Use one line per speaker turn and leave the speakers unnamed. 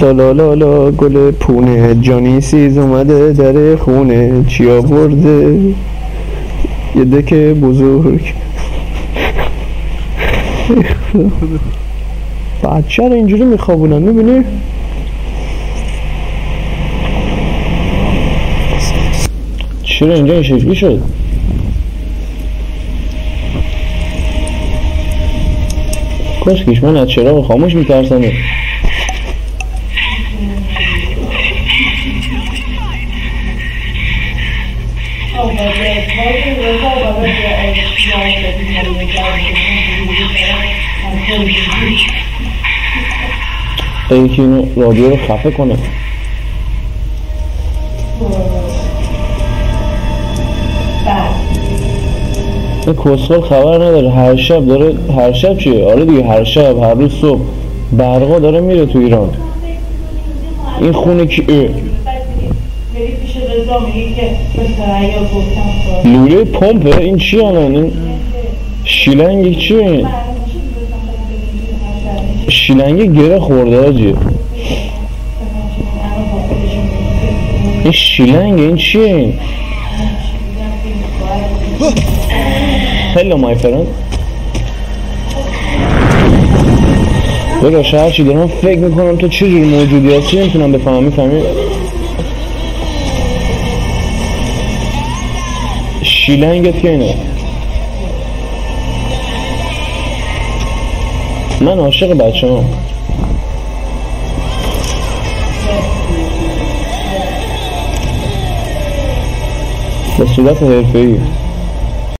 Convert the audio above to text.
لالا لالا گل پونه جانی سیز اومده در خونه چی آورده یه دکه بزرگ بچه رو اینجوری میخوابونن میبینی؟ چرا اینجا این شکلی شد؟ کاشکیش من از چراغ خاموش میترسم یکی اینو رادیو رو خفه کنه این کسخل خبر نداره هر شب داره هر شب چیه؟ آره دیگه هر شب هر روز صبح برقا داره میره تو ایران این خونه کی لوله پمپه این چی الان این شیلنگ چیه این شیلنگ گره خورده آجیه این شیلنگ این چیه این Hello my friend براش هرچی دارم فکر میکنم تو چه جور موجودی هستی نمیتونم بفهمم میفهمی شیلنگت که اینه من عاشق بچه هم به صورت حرفه‌ای